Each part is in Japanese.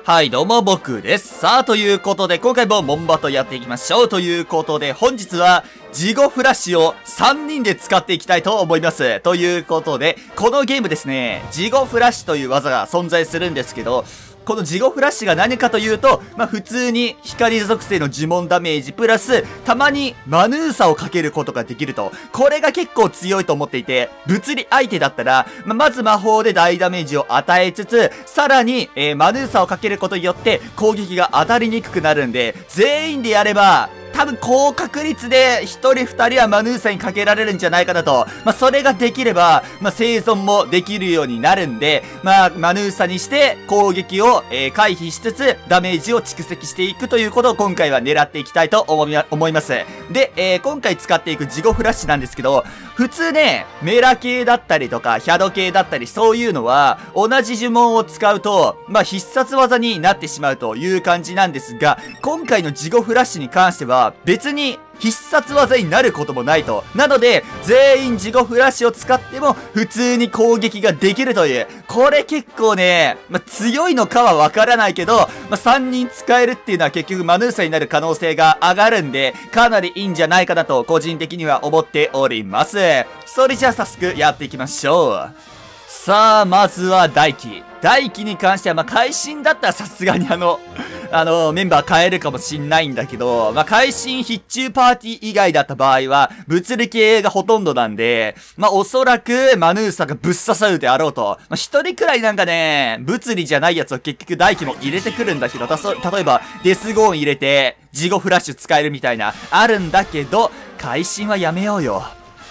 はい、どうも、僕です。さあ、ということで、今回もモンバトやっていきましょう。ということで、本日は、ジゴフラッシュを3人で使っていきたいと思います。ということで、このゲームですね、ジゴフラッシュという技が存在するんですけど、このジゴフラッシュが何かというと、普通に光属性の呪文ダメージプラス、たまにマヌーサをかけることができると。これが結構強いと思っていて、物理相手だったら、まず魔法で大ダメージを与えつつ、さらに、マヌーサをかけることによって攻撃が当たりにくくなるんで、全員でやれば、多分高確率で1人2人はマヌーサにかけられるんじゃないかなと。それができれば、生存もできるようになるんで、マヌーサにして攻撃を、回避しつつダメージを蓄積していくということを今回は狙っていきたいと思います。で、今回使っていくジゴフラッシュなんですけど、普通ね、メラ系だったりとか、ヒャド系だったりそういうのは、同じ呪文を使うと、必殺技になってしまうという感じなんですが、今回のジゴフラッシュに関しては、別に必殺技になることもないと。なので、全員ジゴフラッシュを使っても普通に攻撃ができるという。これ結構ね、強いのかはわからないけど、3人使えるっていうのは結局マヌーサになる可能性が上がるんで、かなりいいんじゃないかなと個人的には思っております。それじゃあ早速やっていきましょう。さあ、まずは大輝。大輝に関しては、会心だったらさすがにメンバー変えるかもしんないんだけど、会心必中パーティー以外だった場合は、物理系がほとんどなんで、おそらくマヌーサがぶっ刺さるであろうと。一人くらいなんかね、物理じゃないやつを結局大輝も入れてくるんだけど、例えば、デスゴーン入れて、ジゴフラッシュ使えるみたいな、あるんだけど、会心はやめようよ。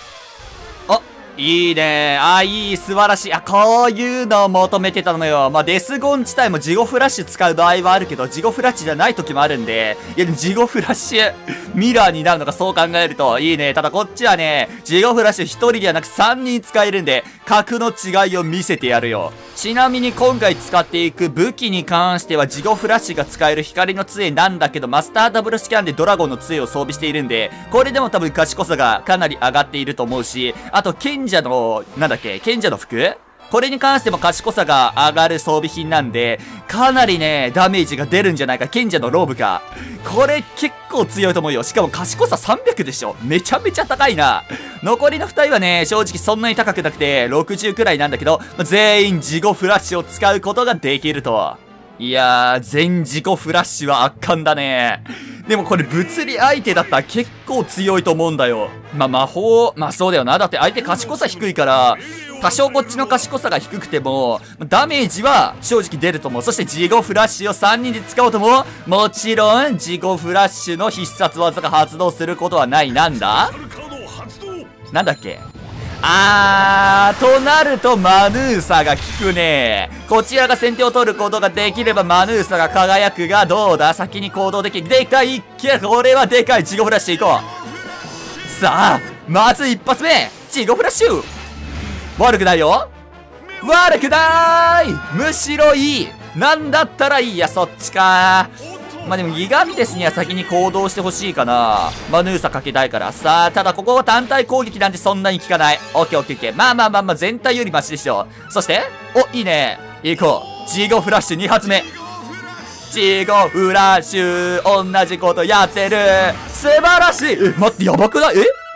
いいねいい、素晴らしい。こういうのを求めてたのよ。デスゴン自体もジゴフラッシュ使う場合はあるけど、ジゴフラッシュじゃない時もあるんで、いや、ジゴフラッシュ、ミラーになるのかそう考えるといいね。ただこっちはね、ジゴフラッシュ1人ではなく3人使えるんで、格の違いを見せてやるよ。ちなみに今回使っていく武器に関してはジゴフラッシュが使える光の杖なんだけど、マスターダブルスキャンでドラゴンの杖を装備しているんで、これでも多分賢さがかなり上がっていると思うし、あと賢者の、賢者の服これに関しても賢さが上がる装備品なんで、かなりね、ダメージが出るんじゃないか。賢者のローブか。これ結構強いと思うよ。しかも賢さ300でしょ。めちゃめちゃ高いな。残りの2人はね、正直そんなに高くなくて、60くらいなんだけど、全員ジゴフラッシュを使うことができると。いやー、全ジゴフラッシュは圧巻だね。でもこれ物理相手だったら結構強いと思うんだよ。魔法、そうだよな。だって相手賢さ低いから、多少こっちの賢さが低くても、ダメージは正直出ると思う。そしてジゴフラッシュを3人で使おうとも、もちろんジゴフラッシュの必殺技が発動することはない。なんだっけとなるとマヌーサが効くね。こちらが先手を取ることができればマヌーサが輝くが、どうだ先に行動できる。でかいこれはでかい。ジゴフラッシュ行こう。さあ、まず一発目ジゴフラッシュ悪くないよ。悪くない。むしろいい。なんだったらいいや、そっちか。でもギガンテスには先に行動してほしいかな。マヌーサかけたいから。さあ、ただここは単体攻撃なんてそんなに効かない。オッケーオッケーオッケー。全体よりマシでしょ。そして、いいね。行こう。ジゴフラッシュ2発目。ジゴフラッシュ、同じことやってる。素晴らしい。待って、やばくない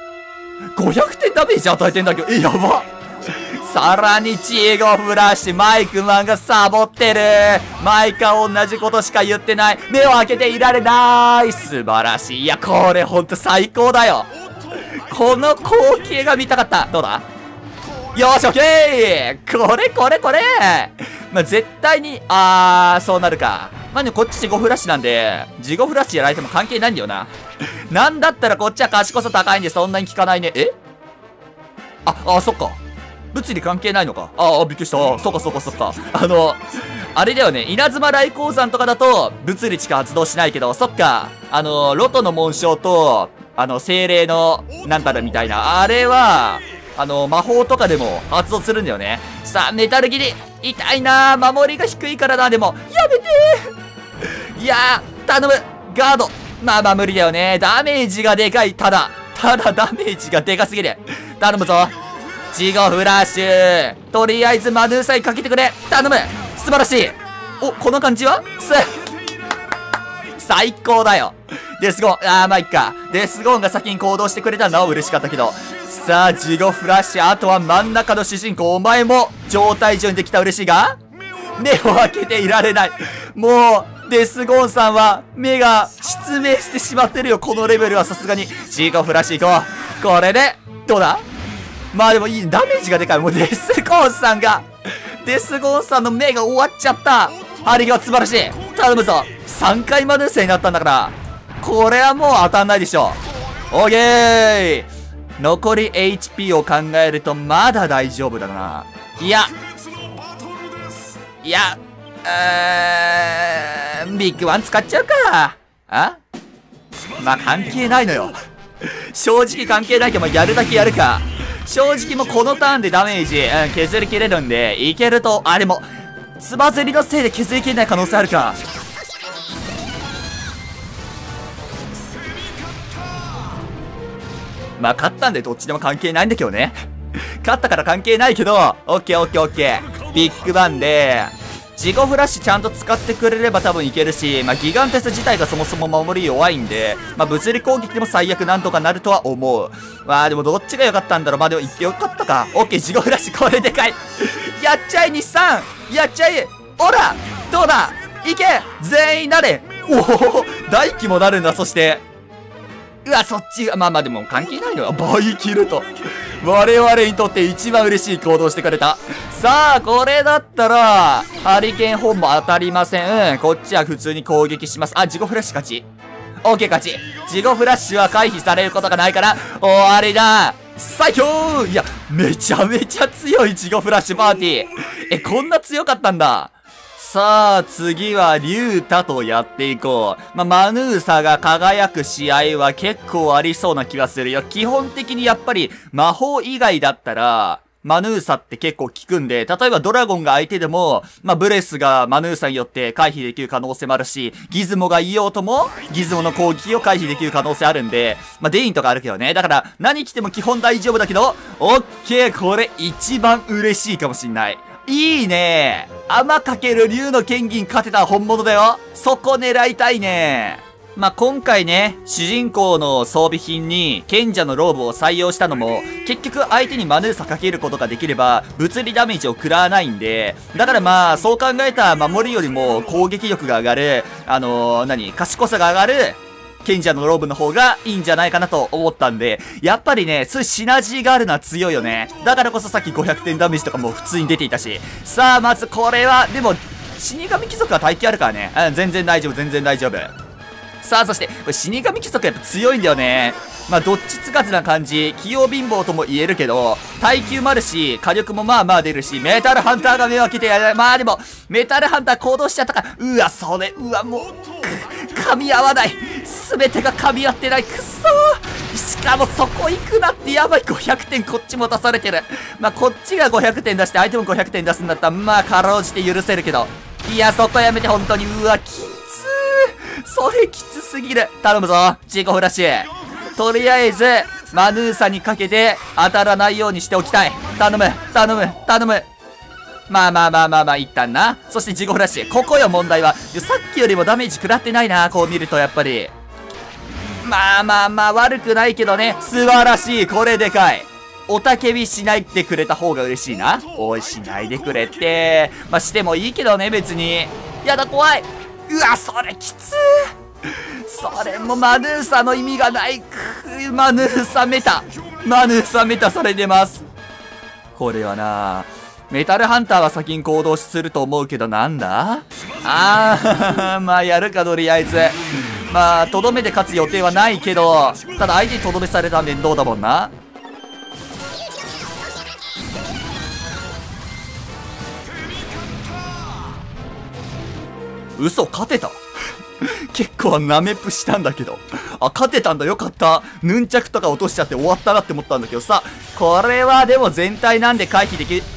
？500点ダメージ与えてんだけど、やば。さらにジゴフラッシュ、マイクマンがサボってる。マイカ同じことしか言ってない。目を開けていられない。素晴らしい。いや、これほんと最高だよ。この光景が見たかった。どうだ？よし、オッケー。これ。絶対に、そうなるか。でもこっちジゴフラッシュなんで、ジゴフラッシュやられても関係ないんだよな。なんだったらこっちは賢さ高いんでそんなに効かないね。そっか。物理関係ないのか。びっくりした。そっか。あれだよね。稲妻来光山とかだと、物理しか発動しないけど、そっか。ロトの紋章と、精霊の、なんたらみたいな。あれは、魔法とかでも発動するんだよね。さあ、メタル切り。痛いなー。守りが低いからな。でも、やめてー。いやー、頼む。ガード。無理だよね。ダメージがでかい。ただダメージがでかすぎる。頼むぞ。ジゴフラッシュ。とりあえずマヌーサにかけてくれ。頼む。素晴らしい。 お、この感じは最高だよ。デスゴーン、まあいっか。デスゴーンが先に行動してくれたのは嬉しかったけど。さあ、ジゴフラッシュ。あとは真ん中の主人公。お前も状態上にできた嬉しいが、目を開けていられない。もう、デスゴーンさんは目が失明してしまってるよ。このレベルはさすがに。ジゴフラッシュ行こう。これで、どうだ？まあでもいい。ダメージがでかい。もうデスゴーンさんの目が終わっちゃった。ハリゲは素晴らしい。頼むぞ。3回マヌーサになったんだから。これはもう当たんないでしょ。オーケー。残り HP を考えるとまだ大丈夫だな。いや、ビッグワン使っちゃうか。まあ関係ないのよ。正直関係ないけど、やるだけやるか。正直もうこのターンでダメージ、削りきれるんで、いけると、でも、つばぜりのせいで削りきれない可能性あるか。まあ勝ったんでどっちでも関係ないんだけどね。勝ったから関係ないけど、オッケーオッケーオッケー。ビッグバンで、ジゴフラッシュちゃんと使ってくれれば多分いけるし、まあギガンテス自体がそもそも守り弱いんで、まあ物理攻撃でも最悪なんとかなるとは思う。まあでもどっちが良かったんだろう。まあでも言ってよかったか。オッケー、ジゴフラッシュこれでかい。やっちゃい、日産やっちゃい。おらどうだいけ全員なれ。おお大輝もなるんだ。そして、そっちが、まあまあでも関係ないのよ。倍切ると。我々にとって一番嬉しい行動してくれた。さあ、これだったら、ハリケーンホーンも当たりません。こっちは普通に攻撃します。ジゴフラッシュ勝ち。オッケー勝ち。ジゴフラッシュは回避されることがないから、終わりだ。最強。いや、めちゃめちゃ強いジゴフラッシュパーティー。こんな強かったんだ。さあ、次はリュウタとやっていこう。マヌーサが輝く試合は結構ありそうな気がするよ。基本的にやっぱり魔法以外だったら、マヌーサって結構効くんで、例えばドラゴンが相手でも、ブレスがマヌーサによって回避できる可能性もあるし、ギズモがいようとも、ギズモの攻撃を回避できる可能性あるんで、デインとかあるけどね。だから、何来ても基本大丈夫だけど、オッケー、これ一番嬉しいかもしんない。いいねー。天かける竜の剣銀勝てた本物だよ。そこ狙いたいね。今回ね、主人公の装備品に賢者のローブを採用したのも、結局相手にマヌーサかけることができれば、物理ダメージを食らわないんで、だからそう考えた守りよりも攻撃力が上がる、賢さが上がる、賢者のローブの方がいいんじゃないかなと思ったんで、やっぱりね、そういうシナジーがあるのは強いよね。だからこそさっき500点ダメージとかも普通に出ていたし。さあ、まずこれは、でも、死神貴族は耐久あるからね。全然大丈夫、全然大丈夫。さあ、そして、これ死神貴族やっぱ強いんだよね。どっちつかずな感じ。器用貧乏とも言えるけど、耐久もあるし、火力も出るし、メタルハンターが目を開けてやる。でも、メタルハンター行動しちゃったから、もう、噛み合わない。すべてが噛み合ってない。くっそー。しかもそこ行くなってやばい。500点こっちも出されてる。こっちが500点出して相手も500点出すんだったら、かろうじて許せるけど。いや、そこやめて、本当に。きつー。それきつすぎる。頼むぞ、ジゴフラッシュ。とりあえず、マヌーサにかけて当たらないようにしておきたい。頼む、頼む、頼む。一旦な。そしてジゴフラッシュ。ここよ、問題は。さっきよりもダメージ食らってないな、こう見ると、やっぱり。悪くないけどね。素晴らしい。これでかい。おたけびしないってくれた方が嬉しいな。おい、しないでくれって。してもいいけどね、別に。やだ、怖い。それきつー。それもマヌーサの意味がない。マヌーサメタそれ出ます。これはな、メタルハンターは先に行動すると思うけど、なんだやるか、とりあえず。とどめで勝つ予定はないけど、ただ相手にとどめされた面倒だもんな。嘘、勝てた結構ナメプしたんだけど。勝てたんだ、よかった。ヌンチャクとか落としちゃって終わったなって思ったんだけどさ。これはでも全体なんで回避できる。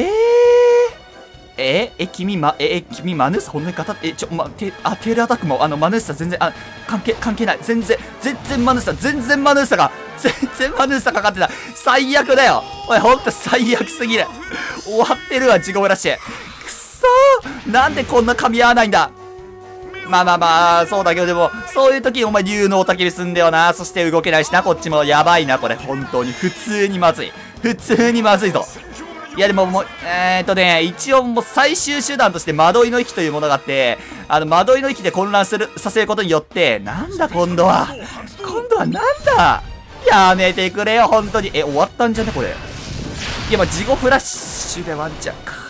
君マヌーサ、ほんとに語って、テールアタックも、マヌーサ全然、関係ない。全然マヌーサかかってた。最悪だよ。おい、ほんと最悪すぎる。終わってるわ、ジゴフラッシュ。くっなんでこんな噛み合わないんだ。まあまあまあ、そうだけど、でも、そういう時お前竜の雄たけびすんだよな。そして動けないしな、こっちも。やばいな、これ。本当に。普通にまずい。普通にまずいぞ。いやでももう、一応もう最終手段として惑いの域というものがあって、惑いの域で混乱させることによって、なんだ今度は。今度はなんだ。やめてくれよ、本当に。終わったんじゃねこれ。いや、まあ、ジゴフラッシュでワンチャンか。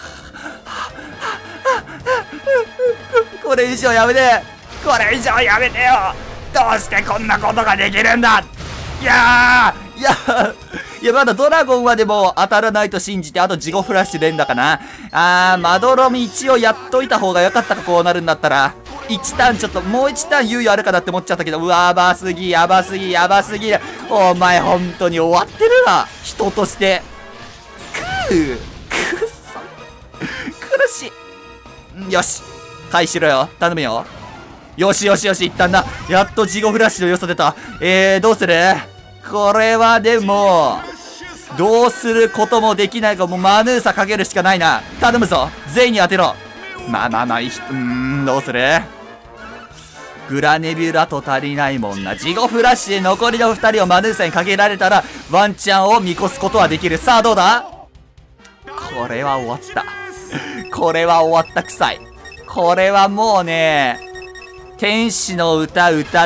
これ以上やめて。これ以上やめてよ。どうしてこんなことができるんだ。いや、まだドラゴンはでも当たらないと信じて、あとジゴフラッシュ連打かな。まどろみ一応やっといた方がよかったか、こうなるんだったら。1ターンちょっと、もう1ターン猶予あるかなって思っちゃったけど、うわ、やばすぎ。お前本当に終わってるな。人として。くっそ。苦しい。よし。回しろよ。頼むよ。よし、一旦な。やっとジゴフラッシュの良さ出た。どうする？これはでも、どうすることもできないか、もうマヌーサかけるしかないな。頼むぞ。全員に当てろ。まあ、どうする？グラネビュラと足りないもんな。ジゴフラッシュで残りの2人をマヌーサにかけられたら、ワンチャンを見越すことはできる。さあ、どうだ？これは終わった。これは終わったくさい。これはもうね、天使の歌歌って、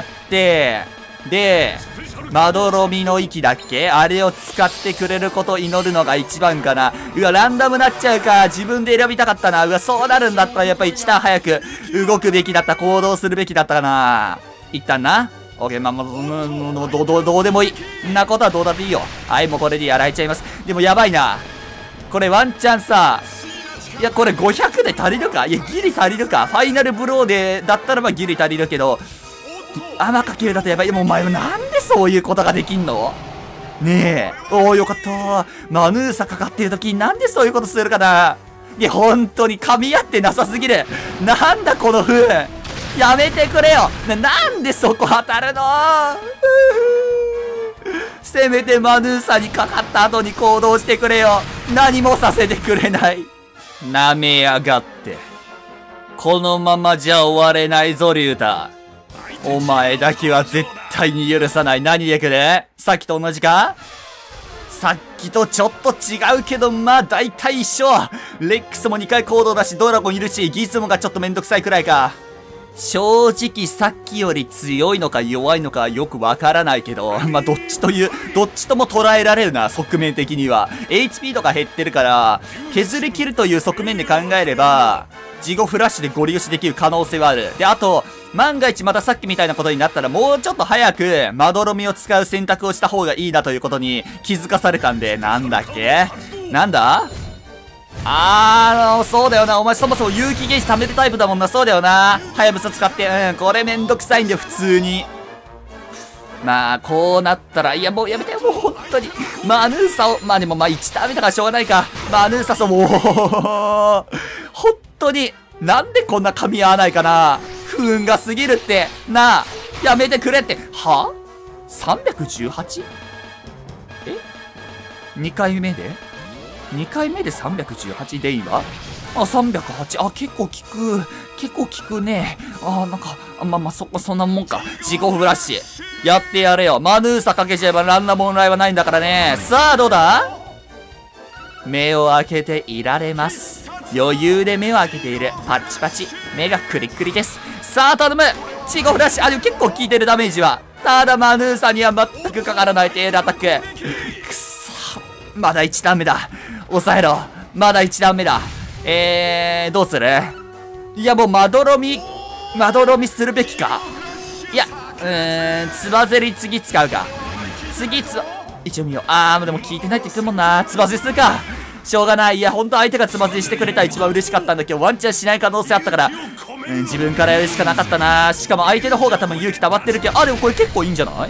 で、まどろみの息だっけ？あれを使ってくれることを祈るのが一番かな。うわ、ランダムなっちゃうか。自分で選びたかったな。うわ、そうなるんだったらやっぱ1ターン早く動くべきだった。行動するべきだったかな。一旦な。オッケー、まあ、どうでもいい。んなことはどうだっていいよ。はい、もうこれでやられちゃいます。でもやばいな。これワンチャンさ、いや、これ500で足りるか？いや、ギリ足りるか。ファイナルブローで、だったらばギリ足りるけど、甘かけるだとやばい。もうお前はなんでそういうことができんの？ねえ。おー、よかったー。マヌーサかかってる時になんでそういうことするかな？いや、本当に噛み合ってなさすぎる。なんだこの風。やめてくれよ。なんでそこ当たるの？せめてマヌーサにかかった後に行動してくれよ。何もさせてくれない。舐めやがって。このままじゃ終われないぞ、リュウタ。お前だけは絶対に許さない。何でくれ？さっきと同じか？さっきとちょっと違うけど、まあ大体一緒。レックスも2回行動だし、ドラゴンいるし、ギズモがちょっとめんどくさいくらいか。正直さっきより強いのか弱いのかよくわからないけど、まあどっちとも捉えられるな、側面的には。HP とか減ってるから、削り切るという側面で考えれば、ジゴフラッシュでゴリ押しできる可能性はある。で、あと、万が一またさっきみたいなことになったら、もうちょっと早く、まどろみを使う選択をした方がいいなということに気づかされたんで、なんだっけ？なんだ？そうだよな。お前そもそも有機ゲージ貯めるタイプだもんな。そうだよな。はやぶさ使って。これめんどくさいんだよ、普通に。まあ、こうなったら、いや、もうやめてよ、もう本当に。マヌーサを、まあでもまあ1ターン目だからしょうがないか。マヌーサもう、本当に、なんでこんな噛み合わないかな。不運が過ぎるって。なあ、やめてくれって。は ?318？ 2回目で2回目で318でいいわ。308。結構効くね。なんか、そんなもんか。ジゴフラッシュ。やってやれよ。マヌーサかけちゃえばランナムオンラインはないんだからね。さあ、どうだ？目を開けていられます。余裕で目を開けている。パッチパチ。目がクリックリです。さあ、頼む！ジゴフラッシュ。でも結構効いてるダメージは。ただ、マヌーサには全くかからないテールアタック。くそ。まだ1ターン目だ。抑えろ。まだ1段目だ。どうする？いや、もうまどろみするべきか？いや、つばぜり次使うか。一応見よう。でも聞いてないって言ってるもんな。つばぜりするか。しょうがない。いや、ほんと相手がつばぜりしてくれたら一番嬉しかったんだけど、ワンチャンしない可能性あったから、自分からやるしかなかったな。しかも相手の方が多分勇気溜まってるけど、でもこれ結構いいんじゃない？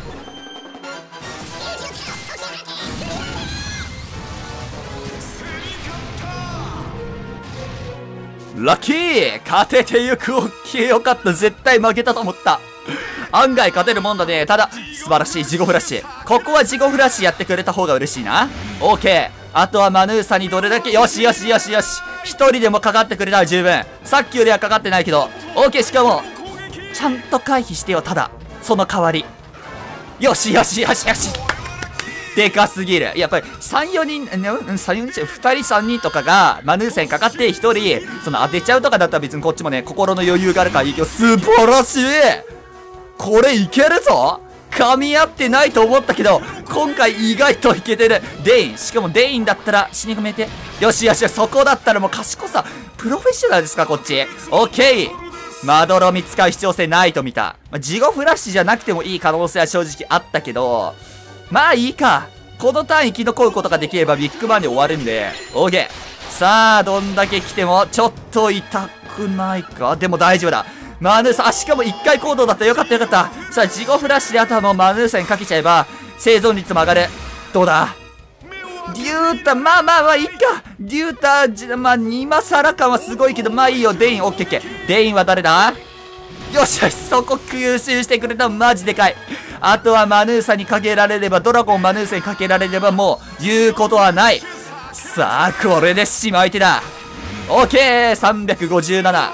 ラッキー！勝ててゆく。オッケー、よかった。絶対負けたと思った。 案外勝てるもんだね。ただ、素晴らしいジゴフラッシュ。ここはジゴフラッシュやってくれた方が嬉しいな。オーケー。あとはマヌーサにどれだけ、よしよしよしよし。一人でもかかってくれたら十分。さっきよりはかかってないけど。オーケー、しかも、ちゃんと回避してよ、ただ。その代わり。よしよしよしよし。でかすぎる。やっぱり、3、4人、3、4人、2人、3人とかが、マヌーサにかかって、1人、当てちゃうとかだったら別にこっちもね、心の余裕があるからいいけど、素晴らしい。これいけるぞ。噛み合ってないと思ったけど、今回意外といけてる。デイン。しかもデインだったら、死に込めて。よしよし、そこだったらもう賢さ、プロフェッショナルですか、こっち。オッケー。まどろみ使う必要性ないと見た。ジゴフラッシュじゃなくてもいい可能性は正直あったけど、まあいいか。このターン生き残ることができればビッグバンで終わるんで、オーケー。さあ、どんだけ来ても、ちょっと痛くないか。でも大丈夫だ。マヌーサ、しかも1回行動だった。よかったよかった。さあ、ジゴフラッシュであとはもうマヌーサにかけちゃえば、生存率も上がる。どうだデュータ、まあいいか。デュータ、今更感はすごいけど、まあいいよ。デイン、オッケーオッケー。デインは誰だよしよし、そこ吸収してくれた。マジでかい。あとはマヌーサにかけられれば、ドラゴンマヌーサにかけられれば、もう、言うことはない。さあ、これでしまい手だ。オッケー !357。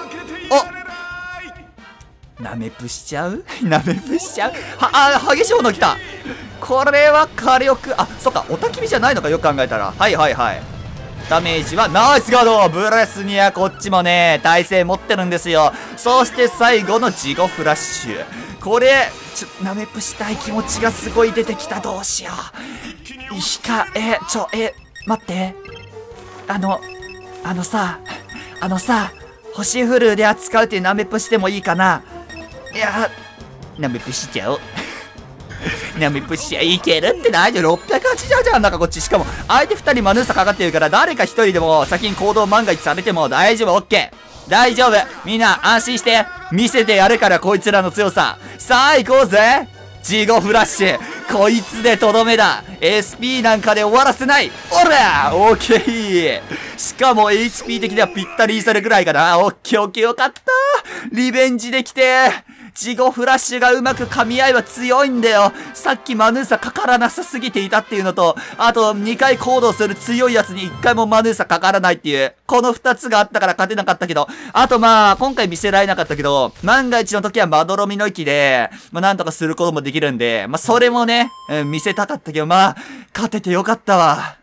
おなめぷしちゃうなめぷしちゃう激しい炎来た。これは火力、そっか、おたき火じゃないのか、よく考えたら。はい。ダメージは、ナイスガードブレスニア、こっちもね、耐性持ってるんですよ。そして最後のジゴフラッシュ。これ、なめぷしたい気持ちがすごい出てきた。どうしよう。待って。星フルで扱うっていうなめぷしてもいいかな。いや、なめぷしちゃおう。なめぷしいけるってないで680じゃん。なんかこっち。しかも、相手2人マヌーサかかってるから、誰か1人でも先に行動万が一されても大丈夫、オッケー。大丈夫。みんな安心して、見せてやるから、こいつらの強さ。さあ、行こうぜ。ジゴフラッシュ。こいつでとどめだ。SP なんかで終わらせない。おらオッケー。しかも HP 的にはぴったりいさるぐらいかな。オッケーよかった。リベンジできて。ジゴフラッシュがうまく噛み合えば強いんだよ。さっきマヌーサかからなさすぎていたっていうのと、あと2回行動する強いやつに1回もマヌーサかからないっていう、この2つがあったから勝てなかったけど、あと今回見せられなかったけど、万が一の時はまどろみの息で、なんとかすることもできるんで、それもね、見せたかったけど、勝ててよかったわ。